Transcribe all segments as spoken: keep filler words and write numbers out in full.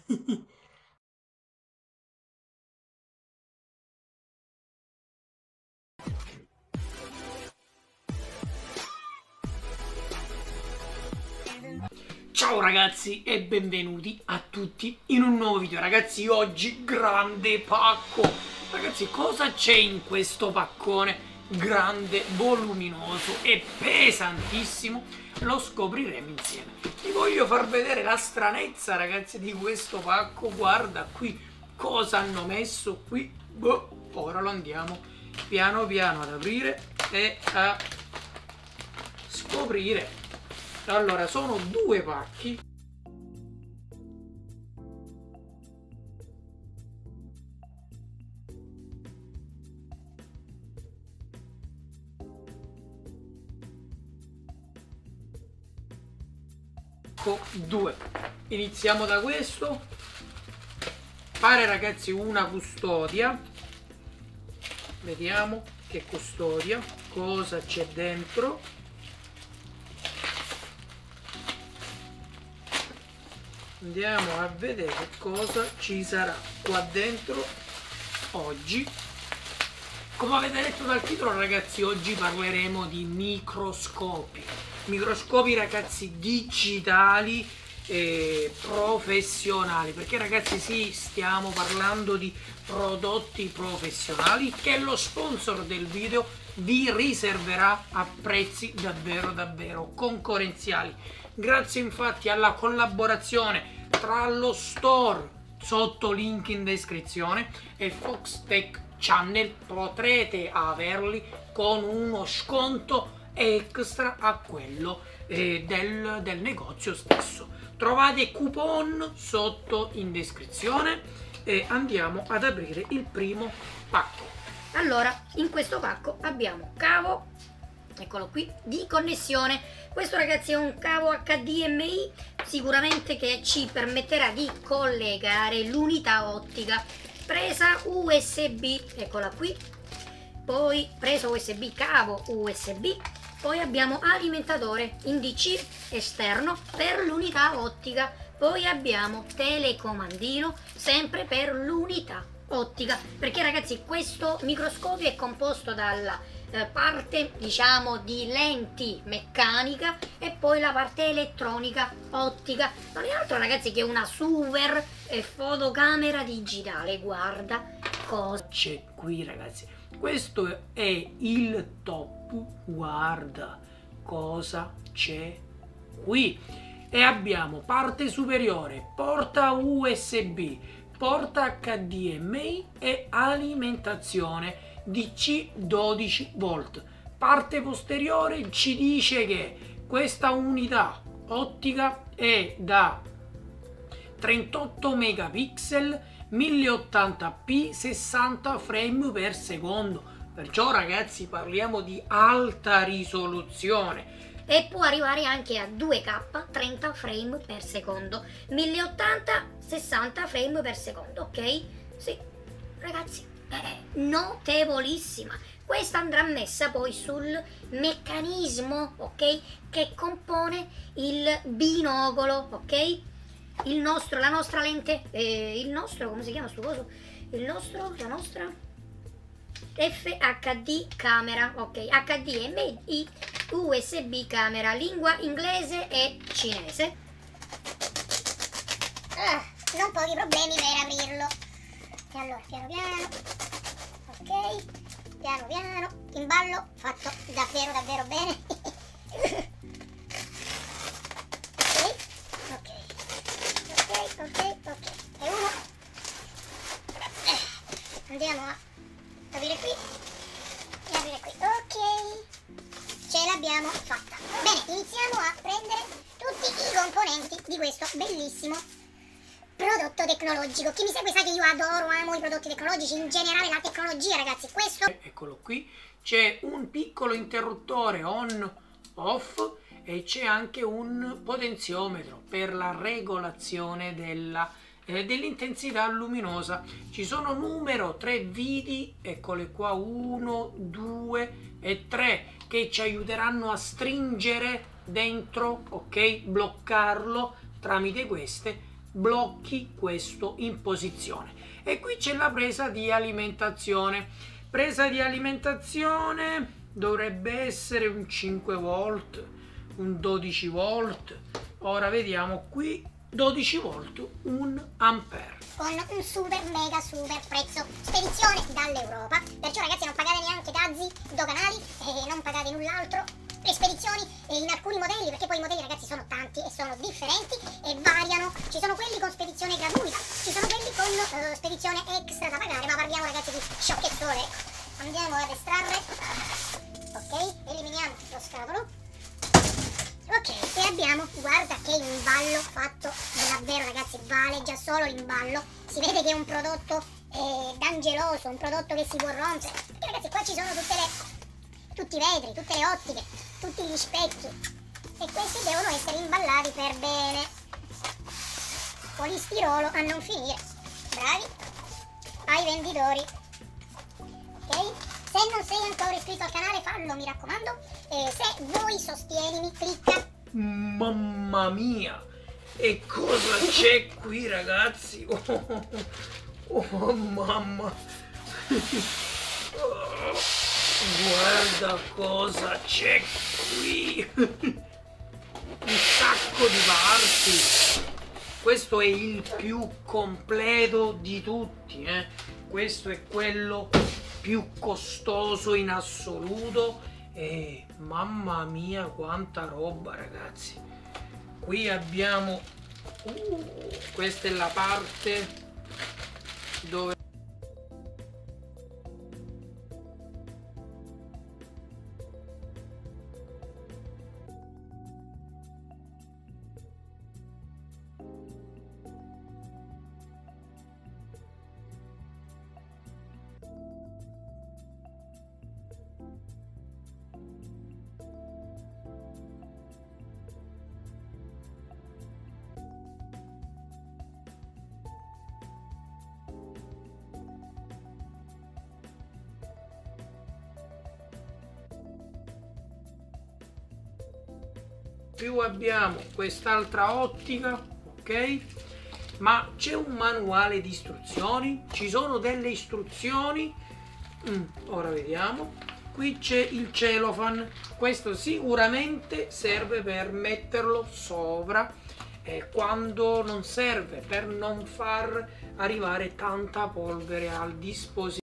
Ciao ragazzi e benvenuti a tutti in un nuovo video. Ragazzi, oggi grande pacco. Ragazzi, cosa c'è in questo paccone grande, voluminoso e pesantissimo? Lo scopriremo insieme. Vi voglio far vedere la stranezza, ragazzi, di questo pacco. Guarda qui cosa hanno messo qui. Boh, ora lo andiamo piano piano ad aprire e a scoprire. Allora, sono due pacchi. Due. Iniziamo da questo. Pare, ragazzi, una custodia. Vediamo che custodia, cosa c'è dentro. Andiamo a vedere cosa ci sarà qua dentro oggi. Come avete letto dal titolo, ragazzi, oggi parleremo di microscopi. Microscopi, ragazzi, digitali e professionali. Perché, ragazzi, sì, stiamo parlando di prodotti professionali che lo sponsor del video vi riserverà a prezzi davvero davvero concorrenziali. Grazie infatti alla collaborazione tra lo store sotto link in descrizione e Foxtecc Channel potrete averli con uno sconto extra a quello eh, del, del negozio stesso. Trovate coupon sotto in descrizione e andiamo ad aprire il primo pacco. Allora, in questo pacco abbiamo cavo, eccolo qui, di connessione. Questo, ragazzi, è un cavo H D M I, sicuramente che ci permetterà di collegare l'unità ottica. Presa U S B, eccola qui, poi presa U S B, cavo U S B, poi abbiamo alimentatore in D C esterno per l'unità ottica, poi abbiamo telecomandino sempre per l'unità ottica, perché, ragazzi, questo microscopio è composto dalla eh, parte, diciamo, di lenti meccanica e poi la parte elettronica ottica. Non è altro, ragazzi, che una super eh, fotocamera digitale. Guarda cosa c'è qui, ragazzi. Questo è il top. Guarda cosa c'è qui. E abbiamo parte superiore, porta U S B, porta H D M I e alimentazione D C dodici volt. Parte posteriore ci dice che questa unità ottica è da trentotto megapixel, mille ottanta p, sessanta frame per secondo. Perciò, ragazzi, parliamo di alta risoluzione. E può arrivare anche a due K, trenta frame per secondo, mille ottanta, sessanta frame per secondo, ok? Sì, ragazzi, è notevolissima. Questa andrà messa poi sul meccanismo, ok? Che compone il binocolo, ok? Il nostro, la nostra lente, eh, il nostro, come si chiama sto coso? Il nostro, la nostra F H D camera, ok? H D M I, U S B camera, lingua inglese e cinese. Ah, non pochi problemi per aprirlo. E allora, piano piano, ok, piano piano, imballo fatto davvero davvero bene. ok, ok, ok, ok, ok, e uno. Eh, andiamo a aprire qui e aprire qui, ok, ce l'abbiamo fatta. Bene, iniziamo a prendere tutti i componenti di questo bellissimo prodotto tecnologico. Chi mi segue sa che io adoro, amo i prodotti tecnologici, in generale la tecnologia, ragazzi. Questo, eccolo qui, c'è un piccolo interruttore on off e c'è anche un potenziometro per la regolazione della eh, dell'intensità luminosa. Ci sono numero tre viti, eccole qua, uno, due e tre, che ci aiuteranno a stringere dentro, ok, bloccarlo tramite queste blocchi questo in posizione. E qui c'è la presa di alimentazione. Presa di alimentazione dovrebbe essere un cinque volt, un dodici volt. Ora vediamo qui, dodici volt, un ampere. Con un super mega super prezzo, spedizione dall'Europa, perciò ragazzi non pagate neanche dazi doganali e non pagate null'altro. Le spedizioni in alcuni modelli, perché poi i modelli ragazzi sono tanti e sono differenti e variano, ci sono quelli con spedizione gratuita, ci sono quelli con uh, spedizione extra da pagare, ma parliamo ragazzi di sciocchezzone. Andiamo ad estrarre, ok, eliminiamo lo scatolo, ok, e abbiamo, guarda che imballo fatto, davvero ragazzi vale già solo l'imballo, si vede che è un prodotto eh, dangeroso, un prodotto che si può rompere, perché ragazzi qua ci sono tutte le... tutti i vetri, tutte le ottiche, tutti gli specchi e questi devono essere imballati per bene, polistirolo a non finire, bravi ai venditori, ok? Se non sei ancora iscritto al canale fallo, mi raccomando, e se vuoi sostienimi clicca. Mamma mia, e cosa c'è qui ragazzi? Oh, oh, oh mamma. Oh. Guarda cosa c'è qui, un sacco di parti. Questo è il più completo di tutti, eh? Questo è quello più costoso in assoluto e mamma mia quanta roba ragazzi. Qui abbiamo, uh, questa è la parte dove più abbiamo quest'altra ottica, ok? Ma c'è un manuale di istruzioni, ci sono delle istruzioni, mm, ora vediamo, qui c'è il cellophane, questo sicuramente serve per metterlo sopra eh, quando non serve, per non far arrivare tanta polvere al dispositivo.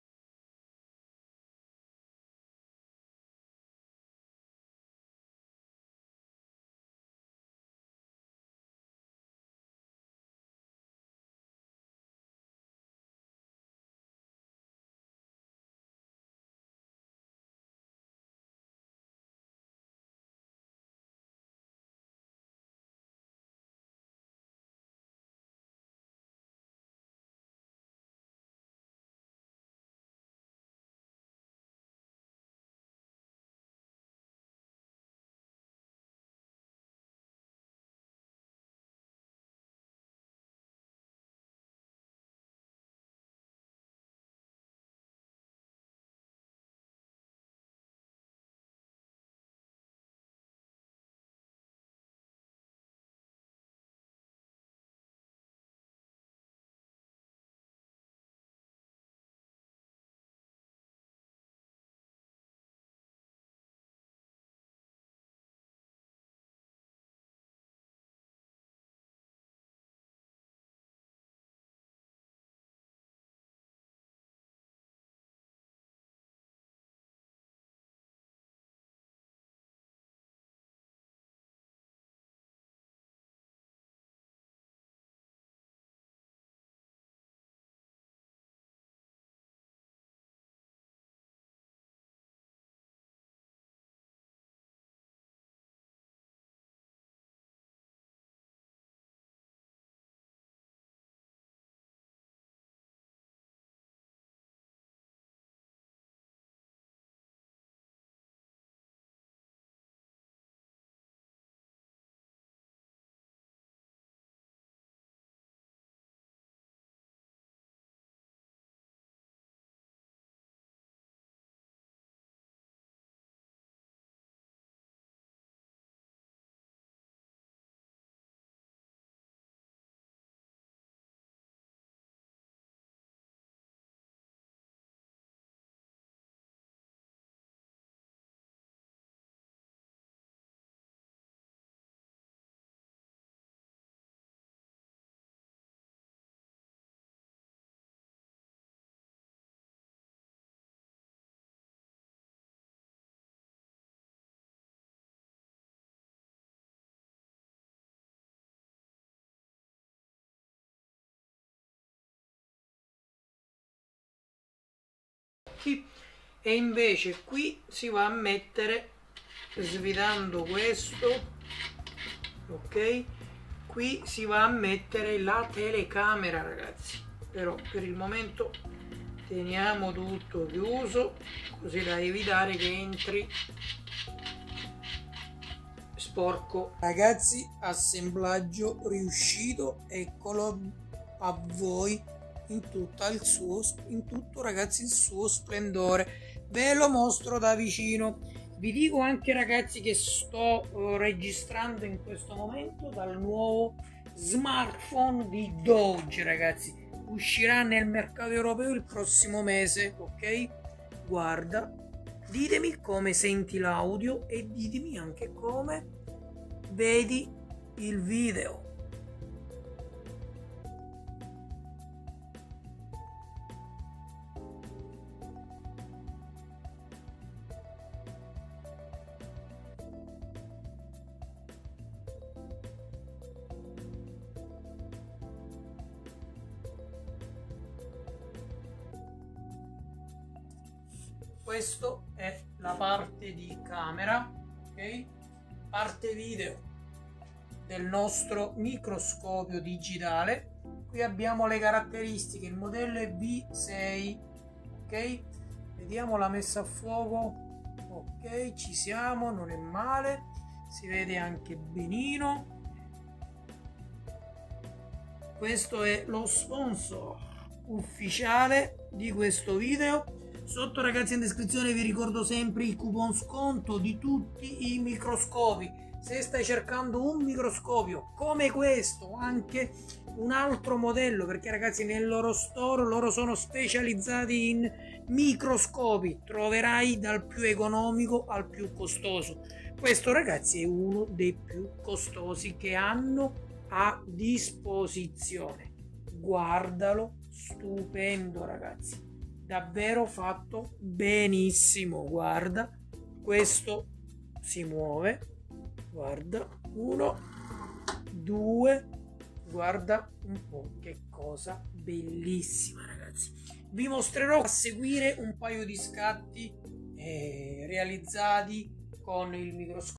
occhi, e invece qui si va a mettere, svitando questo, ok, qui si va a mettere la telecamera, ragazzi. Però per il momento teniamo tutto chiuso, così da evitare che entri sporco. Ragazzi, assemblaggio riuscito, eccolo a voi in tutto il suo, in tutto, ragazzi, il suo splendore. Ve lo mostro da vicino. Vi dico anche, ragazzi, che sto uh, registrando in questo momento dal nuovo smartphone di Doge, ragazzi. Uscirà nel mercato europeo il prossimo mese, ok? Guarda, ditemi come senti l'audio e ditemi anche come vedi il video. Questo è la parte di camera, ok? Parte video del nostro microscopio digitale. Qui abbiamo le caratteristiche, il modello è V sei, ok? Vediamo la messa a fuoco, ok, ci siamo, non è male, si vede anche benino. Questo è lo sponsor ufficiale di questo video. Sotto, ragazzi, in descrizione vi ricordo sempre il coupon sconto di tutti i microscopi. Se stai cercando un microscopio come questo, anche un altro modello, perché, ragazzi, nel loro store loro sono specializzati in microscopi, troverai dal più economico al più costoso. Questo, ragazzi, è uno dei più costosi che hanno a disposizione. Guardalo, stupendo, ragazzi, davvero fatto benissimo. Guarda, questo si muove, guarda, uno, due, guarda un po', che cosa bellissima, ragazzi. Vi mostrerò a seguire un paio di scatti eh, realizzati con il microscopio.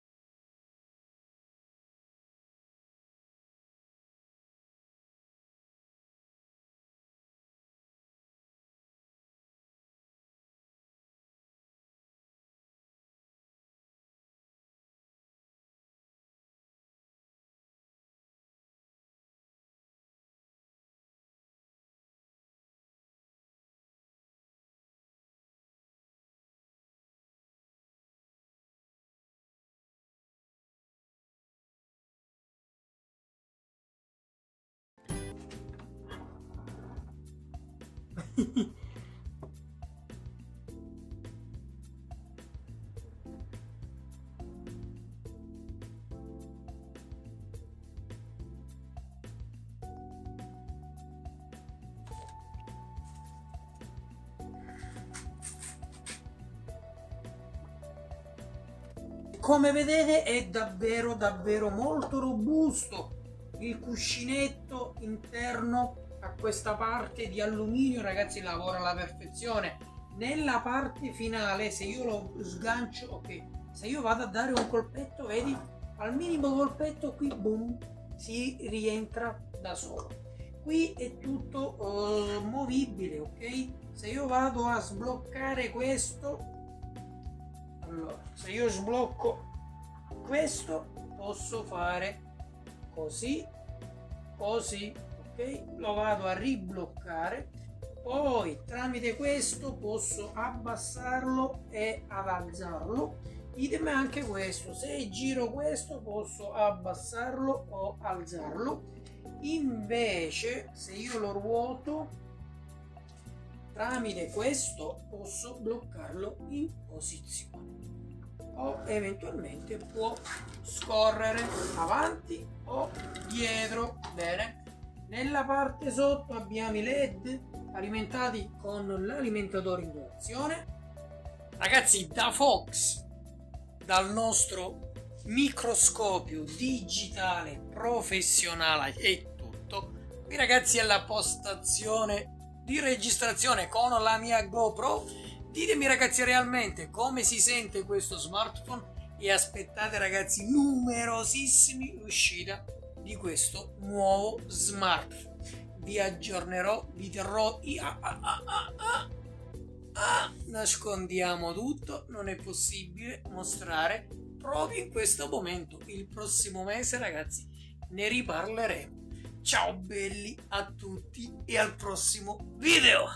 Come vedete è davvero davvero molto robusto. Il cuscinetto interno a questa parte di alluminio, ragazzi, lavora alla perfezione. Nella parte finale, se io lo sgancio, ok, se io vado a dare un colpetto, vedi, al minimo colpetto qui, boom, si rientra da solo. Qui è tutto uh, movibile, ok? Se io vado a sbloccare questo, allora, se io sblocco questo, posso fare così, così, ok? Lo vado a ribloccare, poi tramite questo posso abbassarlo e ad alzarlo. Idem anche questo, se giro questo posso abbassarlo o alzarlo. Invece se io lo ruoto tramite questo posso bloccarlo in posizione, o eventualmente può scorrere avanti o dietro. Bene, nella parte sotto abbiamo i led alimentati con l'alimentatore in dotazione. Ragazzi, da Fox, dal nostro microscopio digitale professionale è tutto. Qui, ragazzi, è la postazione di registrazione con la mia GoPro. Ditemi ragazzi realmente come si sente questo smartphone e aspettate ragazzi numerosissimi l'uscita di questo nuovo smartphone. Vi aggiornerò, vi terrò ah, ah, ah, ah, ah, ah. Nascondiamo tutto, non è possibile mostrare proprio in questo momento. Il prossimo mese ragazzi ne riparleremo. Ciao belli a tutti e al prossimo video.